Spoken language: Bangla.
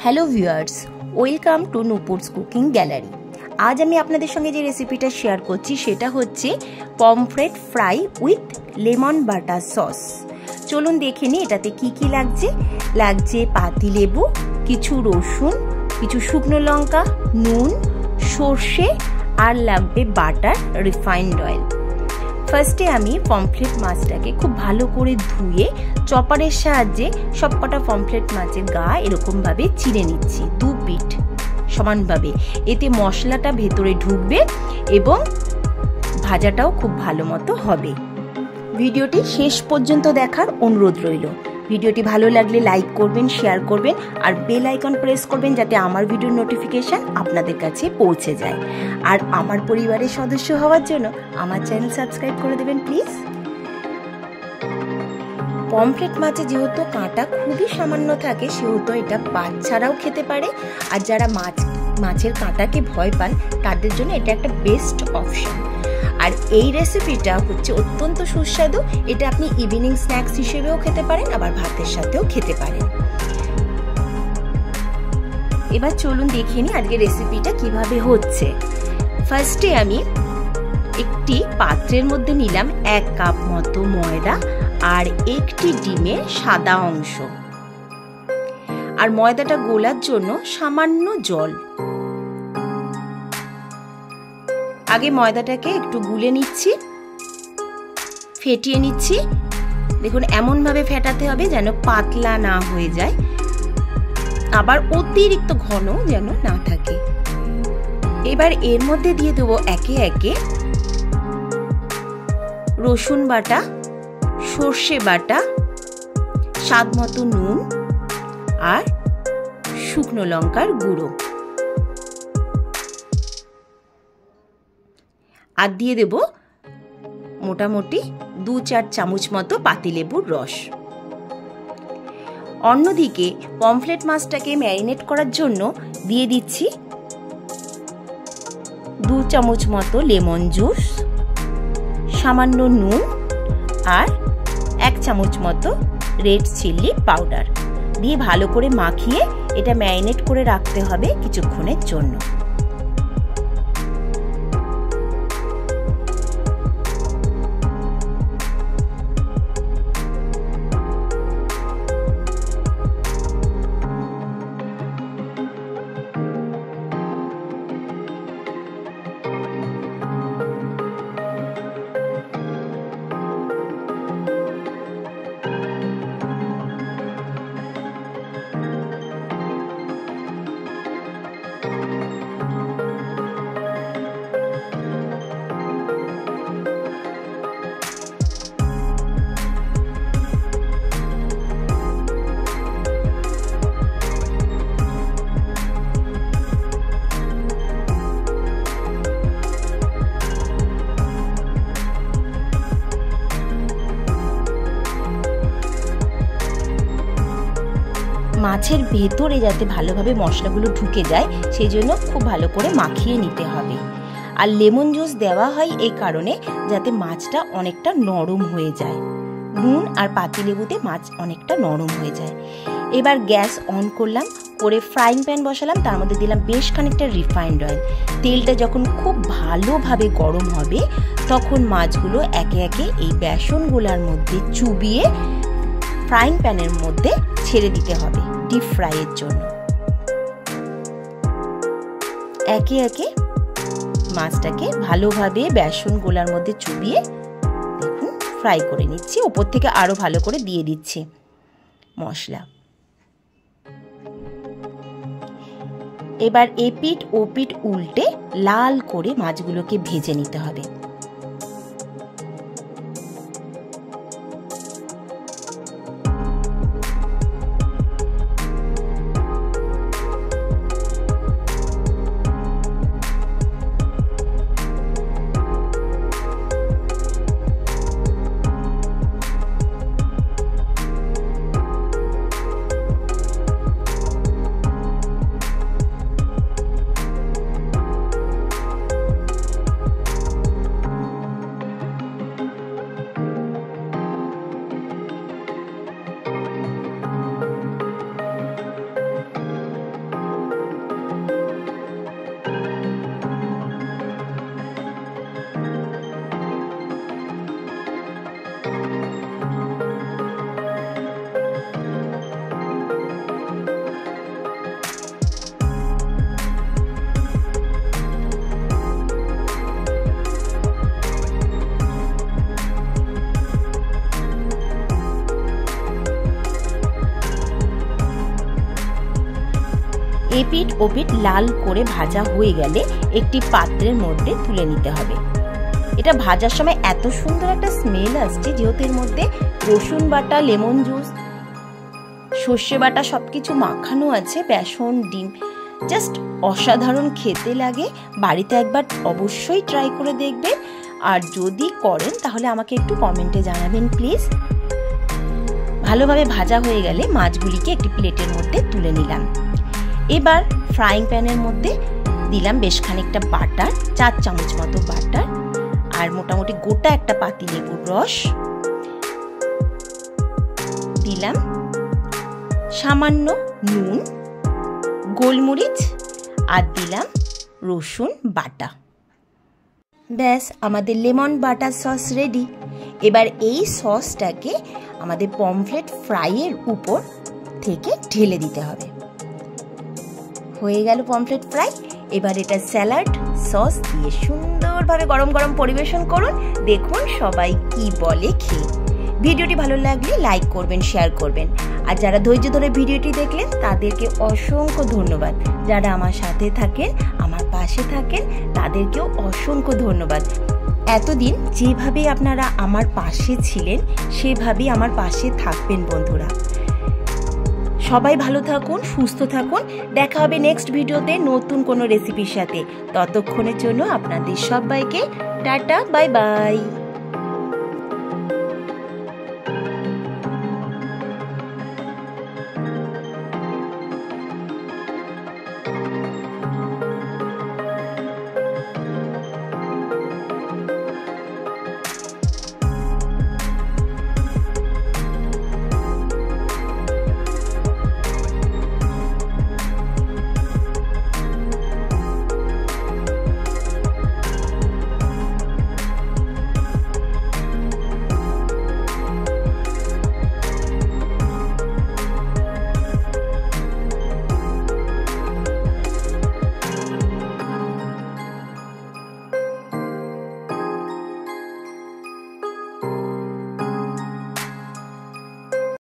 Hello viewers, welcome to Nupur's cooking gallery. আজ আমি আপনাদের সঙ্গে যে রেসিপিটা শেয়ার করছি সেটা হচ্ছে pomfret fry with lemon butter sauce. চলুন দেখে নিই এটাতে কি কি লাগছে। লাগছে পাতিলেবু, কিছু রসুন, কিছু শুকনো লঙ্কা, নুন, সর্ষে আর লাগবে বাটার, রিফাইন্ড অয়েল। ফার্স্টে আমি পমফ্রেট মাছটাকে খুব ভালো করে ধুয়ে চপারের সাহায্যে সবকটা পমফ্রেট মাছের গা এরকমভাবে চিড়ে নিচ্ছি, দু পিঠ সমানভাবে। এতে মশলাটা ভেতরে ঢুকবে এবং ভাজাটাও খুব ভালো মতো হবে। ভিডিওটি শেষ পর্যন্ত দেখার অনুরোধ রইল। ভিডিওটি ভালো লাগলে লাইক করবেন, শেয়ার করবেন আর বেল আইকন প্রেস করবেন যাতে আমার ভিডিওর নোটিফিকেশন আপনাদের কাছে পৌঁছে যায়। আর আমার পরিবারের সদস্য হওয়ার জন্য আমার চ্যানেল সাবস্ক্রাইব করে দেবেন প্লিজ। পমফ্রেট মাছে যেহেতু কাঁটা খুবই সামান্য থাকে সেহেতু এটা বাচ্চারাও খেতে পারে, আর যারা মাছের কাঁটাকে ভয় পান তাদের জন্য এটা একটা বেস্ট অপশন। আর এই রেসিপিটা হচ্ছে অত্যন্ত সুস্বাদু। এটা আপনি ইভিনিং স্ন্যাক্স হিসেবেও খেতে পারেন, আবার ভাতের সাথেও খেতে পারেন। এবার চলুন দেখে নিই আজকে রেসিপিটা কিভাবে হচ্ছে। ফার্স্টে আমি একটি পাত্রের মধ্যে নিলাম 1 কাপ মতো ময়দা আর একটি ডিমের সাদা অংশ, আর ময়দাটা গোলার জন্য সামান্য জল। আগে ময়দাটাকে একটু গুলে নিচ্ছি, ফেটিয়ে নিচ্ছি। দেখুন এমন ভাবে ফেটাতে হবে যেন পাতলা না হয়ে যায়, আবার অতিরিক্ত ঘন যেন না থাকে। এবার এর মধ্যে দিয়ে দেবো একে একে রসুন বাটা, সর্ষে বাটা, স্বাদ মতো নুন আর শুকনো লঙ্কার গুঁড়ো, আর দিয়ে দেব মোটামুটি 2-4 চামচ মতো পাতিলেবুর রস। অন্যদিকে পমফ্রেট মাছটাকে ম্যারিনেট করার জন্য দিয়ে দিচ্ছি 2 চামচ মতো লেমন জুস, সামান্য নুন আর 1 চামচ মতো রেড চিলি পাউডার দিয়ে ভালো করে মাখিয়ে এটা ম্যারিনেট করে রাখতে হবে কিছুক্ষণের জন্য। মাছের ভেতরে যাতে ভালোভাবে মশলাগুলো ঢুকে যায় সেই জন্য খুব ভালো করে মাখিয়ে নিতে হবে। আর লেমন জুস দেওয়া হয় এই কারণে যাতে মাছটা অনেকটা নরম হয়ে যায়। নুন আর পাতিলেবুতে মাছ অনেকটা নরম হয়ে যায়। এবার গ্যাস অন করলাম, করে ফ্রাইং প্যান বসালাম, তার মধ্যে দিলাম বেশ খানিকটা রিফাইন্ড অয়েল। তেলটা যখন খুব ভালোভাবে গরম হবে তখন মাছগুলো একে একে এই বেসন গোলার মধ্যে চুবিয়ে ফ্রাইং প্যানের মধ্যে ছেড়ে দিতে হবে ডিপ ফ্রাইয়ের জন্য। একে একে মাছটাকে ভালোভাবে বেসন গোলার মধ্যে চুবিয়ে দেখুন ফ্রাই করে নিচ্ছি। উপর থেকে আরো ভালো করে দিয়ে দিচ্ছি মশলা। এবার এপিঠ ওপিঠ উল্টে লাল করে মাছগুলোকে ভেজে নিতে হবে। এপিঠ ওপিঠ লাল করে ভাজা হয়ে গেলে একটি পাত্রের মধ্যে তুলে নিতে হবে। এটা ভাজার সময় এত সুন্দর একটা স্মেল আসছে, যেহেতু এর মধ্যে রসুন বাটা, লেমন জুস, সর্ষে বাটা সবকিছু মাখানো আছে, বেসন, ডিম, জাস্ট অসাধারণ খেতে লাগে। বাড়িতে একবার অবশ্যই ট্রাই করে দেখবেন, আর যদি করেন তাহলে আমাকে একটু কমেন্টে জানাবেন প্লিজ। ভালোভাবে ভাজা হয়ে গেলে মাছগুলিকে একটি প্লেটের মধ্যে তুলে নিলাম। এবার ফ্রাইং প্যানের মধ্যে দিলাম বেশ খানিকটা বাটার, 4 চামচ মতো বাটার, আর মোটামুটি গোটা একটা পাতিলেবুর রস দিলাম, সামান্য নুন, গোলমরিচ, আর দিলাম রসুন বাটা। ব্যাস আমাদের লেমন বাটার সস রেডি। এবার এই সসটাকে আমাদের পমফ্রেট ফ্রাইয়ের উপর থেকে ঢেলে দিতে হবে। হয়ে গেল পমফ্রেট ফ্রাই। এবার এটা স্যালাড সস দিয়ে সুন্দরভাবে গরম গরম পরিবেশন করুন। দেখুন সবাই কি বলে খেয়ে। ভিডিওটি ভালো লাগলে লাইক করবেন, শেয়ার করবেন, আর যারা ধৈর্য ধরে ভিডিওটি দেখলেন তাদেরকে অসংখ্য ধন্যবাদ। যারা আমার সাথে থাকেন, আমার পাশে থাকেন, তাদেরকেও অসংখ্য ধন্যবাদ। এতদিন যেভাবে আপনারা আমার পাশে ছিলেন সেভাবেই আমার পাশে থাকবেন বন্ধুরা। সবাই ভালো থাকুন, সুস্থ থাকুন। দেখা হবে নেক্সট ভিডিওতে নতুন কোনো রেসিপির সাথে। ততক্ষণের জন্য আপনাদের সবাইকে টাটা, বাই বাই।